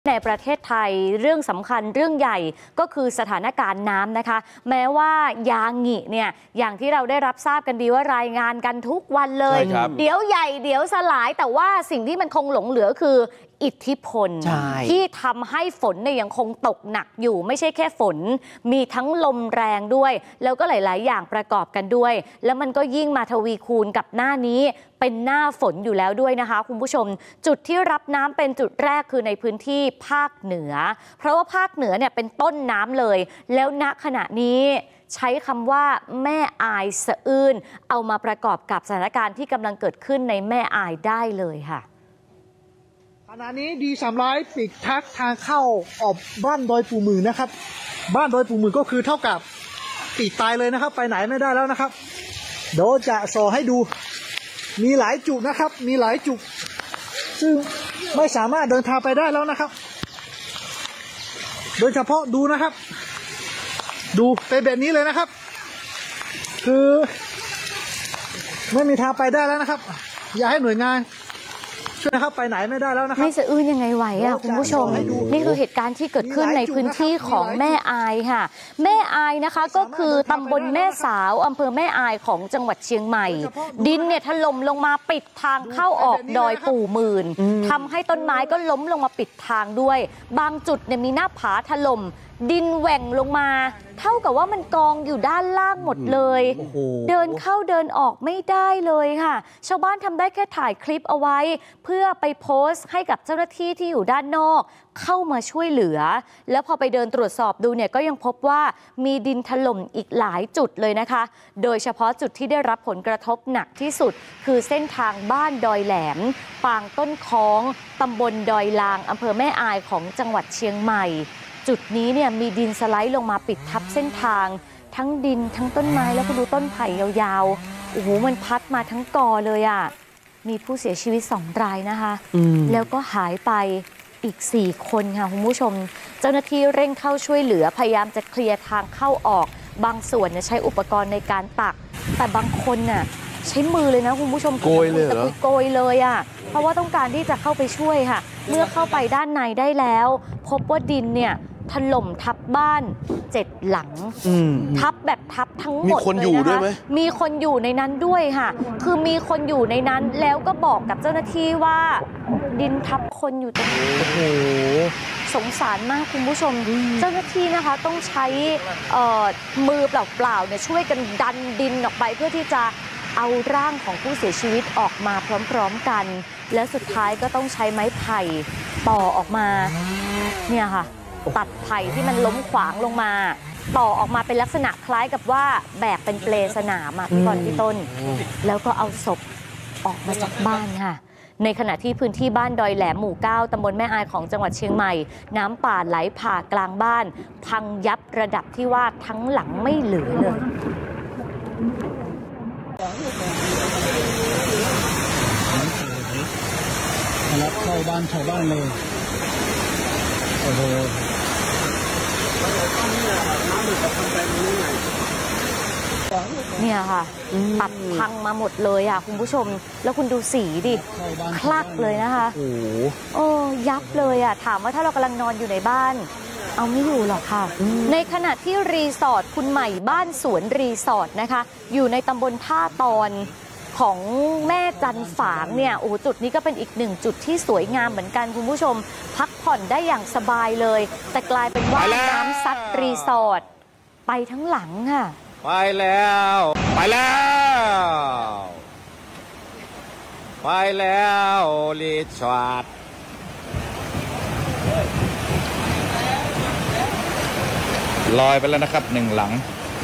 ในประเทศไทยเรื่องสำคัญเรื่องใหญ่ก็คือสถานการณ์น้ำนะคะแม้ว่ายางิเนี่ยอย่างที่เราได้รับทราบกันดีว่ารายงานกันทุกวันเลยเดี๋ยวใหญ่เดี๋ยวสลายแต่ว่าสิ่งที่มันคงหลงเหลือคืออิทธิพลที่ทำให้ฝนเนี่ยยังคงตกหนักอยู่ไม่ใช่แค่ฝนมีทั้งลมแรงด้วยแล้วก็หลายๆอย่างประกอบกันด้วยแล้วมันก็ยิ่งมาทวีคูณกับหน้านี้เป็นหน้าฝนอยู่แล้วด้วยนะคะคุณผู้ชมจุดที่รับน้ำเป็นจุดแรกคือในพื้นที่ภาคเหนือเพราะว่าภาคเหนือเนี่ยเป็นต้นน้ำเลยแล้วณขณะนี้ใช้คำว่าแม่อายสะอื้นเอามาประกอบกับสถานการณ์ที่กำลังเกิดขึ้นในแม่อายได้เลยค่ะขณะนี้D300ปิดทักทางเข้าออกบ้านดอยปู่หมื่นนะครับบ้านดอยปู่หมื่นก็คือเท่ากับปิดตายเลยนะครับไปไหนไม่ได้แล้วนะครับเดี๋ยวจะโชว์ให้ดูมีหลายจุดนะครับมีหลายจุดซึ่งไม่สามารถเดินทางไปได้แล้วนะครับโดยเฉพาะดูนะครับดูเป็นแบบนี้เลยนะครับคือไม่มีทางไปได้แล้วนะครับอย่าให้หน่วยงานช่วยนะครับไปไหนไม่ได้แล้วนะครับไม่สะอื้นยังไงไหวอ่ะคุณผู้ชมนี่คือเหตุการณ์ที่เกิดขึ้นในพื้นที่ของแม่อายค่ะแม่อายนะคะก็คือตำบลแม่สาวอำเภอแม่อายของจังหวัดเชียงใหม่ดินเนี่ยถล่มลงมาปิดทางเข้าออกดอยปู่หมื่นทำให้ต้นไม้ก็ล้มลงมาปิดทางด้วยบางจุดเนี่ยมีหน้าผาถล่มดินแหว่งลงมาเท่ากับว่ามันกองอยู่ด้านล่างหมดเลยเดินเข้าเดินออกไม่ได้เลยค่ะชาวบ้านทำได้แค่ถ่ายคลิปเอาไว้เพื่อไปโพสต์ให้กับเจ้าหน้าที่ที่อยู่ด้านนอกเข้ามาช่วยเหลือแล้วพอไปเดินตรวจสอบดูเนี่ยก็ยังพบว่ามีดินถล่มอีกหลายจุดเลยนะคะโดยเฉพาะจุดที่ได้รับผลกระทบหนักที่สุดคือเส้นทางบ้านดอยแหลมปางต้นค้องตำบลดอยลางอำเภอแม่อายของจังหวัดเชียงใหม่จุดนี้เนี่ยมีดินสไลด์ลงมาปิดทับเส้นทางทั้งดินทั้งต้นไม้แล้วก็ดูต้นไผ่ยาวๆโอ้โหมันพัดมาทั้งกอเลยอ่ะมีผู้เสียชีวิต2 รายนะคะแล้วก็หายไปอีก4 คนค่ะคุณผู้ชมเจ้าหน้าที่เร่งเข้าช่วยเหลือพยายามจะเคลียร์ทางเข้าออกบางส่วนใช้อุปกรณ์ในการตักแต่บางคนน่ะใช้มือเลยนะคุณผู้ชมโกยเลยเหรอโกยเลยอ่ะเพราะว่าต้องการที่จะเข้าไปช่วยค่ะเมื่อเข้าไปด้านในได้แล้วพบว่าดินเนี่ยถล่มทับบ้าน7 หลังทับแบบทับทั้งหมดเลยนะคะมีคนอยู่ด้วยไหมมีคนอยู่ในนั้นด้วยค่ะคือมีคนอยู่ในนั้นแล้วก็บอกกับเจ้าหน้าที่ว่าดินทับคนอยู่ตรงนี้โอ้โหสงสารมากคุณผู้ชมเจ้าหน้าที่นะคะต้องใช้มือเปล่าๆเนี่ยช่วยกันดันดินออกไปเพื่อที่จะเอาร่างของผู้เสียชีวิตออกมาพร้อมๆกันและสุดท้ายก็ต้องใช้ไม้ไผ่ต่อออกมาเนี่ยค่ะตัดไผ่ที่มันล้มขวางลงมาต่อออกมาเป็นลักษณะคล้ายกับว่าแบกเป็นเปลสนามพี่บอลพี่ต้นแล้วก็เอาศพออกมาจากบ้านค่ะในขณะที่พื้นที่บ้านดอยแหลมหมู่ 9ตำบลแม่อายของจังหวัดเชียงใหม่น้ำป่าไหลผ่ากลางบ้านพังยับระดับที่ว่าทั้งหลังไม่เหลือเลยรับเข้าบ้านชาวบ้านเลยโอ้โหเนี่ยค่ะตัดพังมาหมดเลยอ่ะคุณผู้ชมแล้วคุณดูสีดิคลักเลยนะคะโอ้ยับเลยอ่ะถามว่าถ้าเรากำลังนอนอยู่ในบ้านเอาไม่อยู่หรอกค่ะในขณะที่รีสอร์ทคุณใหม่บ้านสวนรีสอร์ทนะคะอยู่ในตำบลท่าตอนของแม่จันฝางเนี่ยโอ้จุดนี้ก็เป็นอีก1 จุดที่สวยงามเหมือนกันคุณผู้ชมพักผ่อนได้อย่างสบายเลยแต่กลายเป็นว่าน้ำซัดรีสอร์ทไปทั้งหลังค่ะไปแล้วไปแล้วไปแล้วรีสอร์ทลอยไปแล้วนะครับ1 หลัง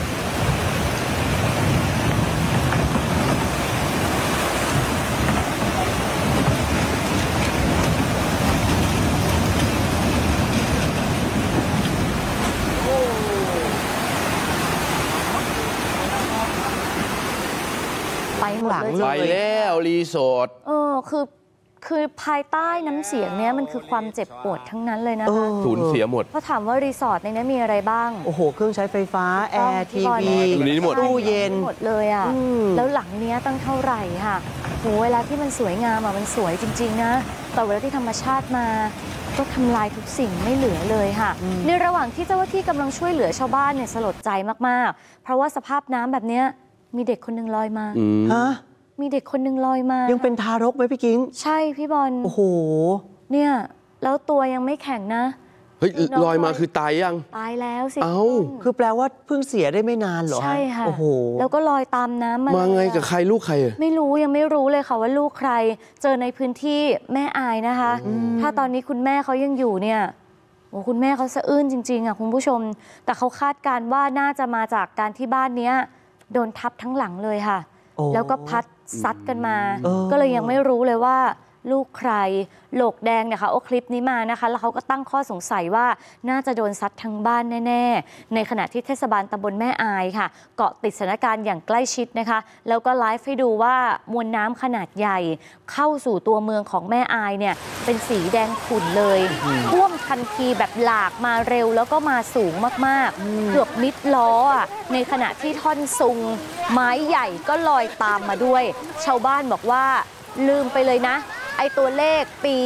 ไปแล้วรีสอร์ทคือภายใต้น้ำเสียงเนี้ยมันคือความเจ็บปวดทั้งนั้นเลยนะคะสูญเสียหมดเพราะถามว่ารีสอร์ทในนี้มีอะไรบ้างโอ้โหเครื่องใช้ไฟฟ้าแอร์ทีวีตู้เย็นหมดเลยอ่ะแล้วหลังเนี้ยตั้งเท่าไหร่ค่ะโหเวลาที่มันสวยงามอ่ะมันสวยจริงๆนะแต่เวลาที่ธรรมชาติมาก็ทำลายทุกสิ่งไม่เหลือเลยค่ะในระหว่างที่เจ้าหน้าที่กำลังช่วยเหลือชาวบ้านเนี่ยสลดใจมากๆเพราะว่าสภาพน้ำแบบเนี้ยมีเด็กคนหนึ่งลอยมาฮะมีเด็กคนหนึ่งลอยมายังเป็นทารกไหมพี่กิ้งใช่พี่บอลโอ้โหเนี่ยแล้วตัวยังไม่แข็งนะเฮ้ยลอยมาคือตายยังตายแล้วสิคือแปลว่าเพิ่งเสียได้ไม่นานเหรอใช่ค่ะโอ้โหแล้วก็ลอยตามน้ำมาไงกับใครลูกใครไม่รู้ยังไม่รู้เลยค่ะว่าลูกใครเจอในพื้นที่แม่อายนะคะถ้าตอนนี้คุณแม่เขายังอยู่เนี่ยโอ้คุณแม่เขาสะอื้นจริงๆอ่ะคุณผู้ชมแต่เขาคาดการณ์ว่าน่าจะมาจากการที่บ้านเนี้ยโดนทับทั้งหลังเลยค่ะแล้วก็พัดซัดกันมาก็เลยยังไม่รู้เลยว่าลูกใครโหลกแดงเนี่ยค่ะเอาคลิปนี้มานะคะแล้วเขาก็ตั้งข้อสงสัยว่าน่าจะโดนซัดทั้งบ้านแน่ๆในขณะที่เทศบาลตำบลแม่อายค่ะเกาะติดสถานการณ์อย่างใกล้ชิดนะคะแล้วก็ไลฟ์ให้ดูว่ามวลน้ำขนาดใหญ่เข้าสู่ตัวเมืองของแม่อายเนี่ยเป็นสีแดงขุ่นเลยท่วมทันทีแบบหลากมาเร็วแล้วก็มาสูงมากๆเกือบมิดล้อในขณะที่ท่อนซุงไม้ใหญ่ก็ลอยตามมาด้วยชาวบ้านบอกว่าลืมไปเลยนะไอตัวเลขปี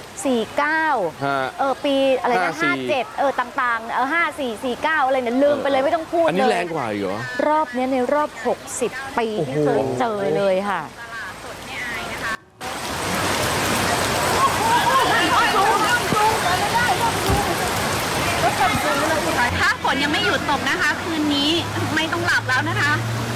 49ปีอะไรนะ57ต่างๆ5449อะไรเนี่ยลืมไปเลยไม่ต้องพูดเลยอันนี้แรงกว่าอีกเหรอรอบนี้ในรอบ60ปีที่เคยเจอเลยค่ะถ้าฝนยังไม่หยุดตกนะคะคืนนี้ไม่ต้องหลับแล้วนะคะ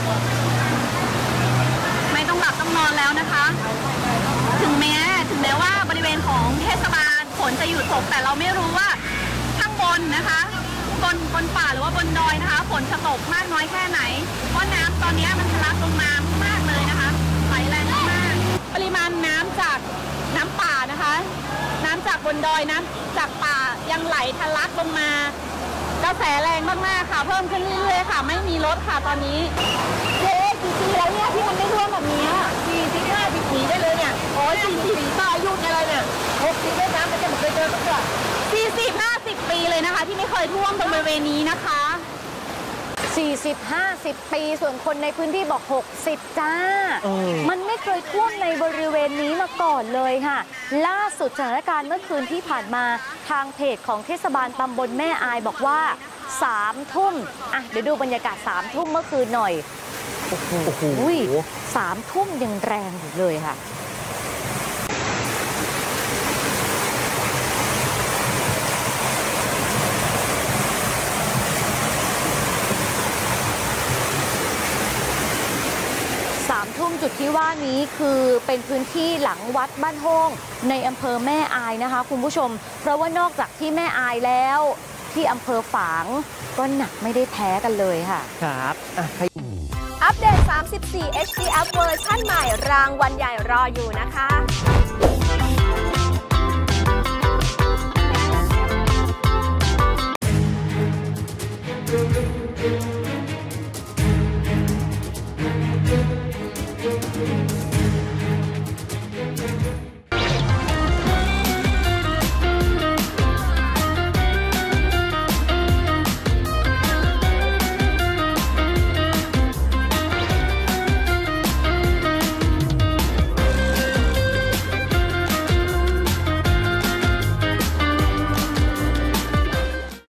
ไม่ต้องหลับต้องนอนแล้วนะคะถึงแม้ว่าบริเวณของเทศบาลฝนจะหยุดตกแต่เราไม่รู้ว่าข้างบนนะคะบนป่าหรือว่าบนดอยนะคะฝนจะตกมากน้อยแค่ไหนเพราะน้ำตอนนี้มันทะลักลงมามากเลยนะคะไหลแรงมากปริมาณน้ำจากน้ำป่านะคะน้ำจากบนดอยน้ำจากป่ายังไหลทะลักลงมากระแสแรงมากๆค่ะเพิ่มขึ้นเรื่อยๆค่ะไม่มีรถค่ะตอนนี้กี่ปีแล้วเนี่ยที่มันไม่ท่วมแบบนี้45 ปีได้เลยเนี่ยโอ้ย40 ปีอายุอะไรเนี่ย60 ปีได้น้ำมันจะไม่เคยเจอสักครั้ง40-50 ปีเลยนะคะที่ไม่เคยท่วมตรงบริเวณนี้นะคะ 40-50 ปีส่วนคนในพื้นที่บอก60จ้ามันไม่เคยท่วมในบริเวณนี้มาก่อนเลยค่ะล่าสุดสถานการณ์เมื่อคืนที่ผ่านมาทางเพจของเทศบาลตำบลแม่อายบอกว่า3 ทุ่มเดี๋ยวดูบรรยากาศ3 ทุ่มเมื่อคืนหน่อยโอ้โห3 ทุ่มยังแรงอยู่เลยค่ะทุ่มจุดที่ว่านี้คือเป็นพื้นที่หลังวัดบ้านโฮงในอำเภอแม่อายนะคะคุณผู้ชมเพราะว่านอกจากที่แม่อายแล้วที่อำเภอฝางก็หนักไม่ได้แพ้กันเลยค่ะครับอัปเดต34 HD Up เวอร์ชั่นใหม่รางวัลใหญ่รออยู่นะคะ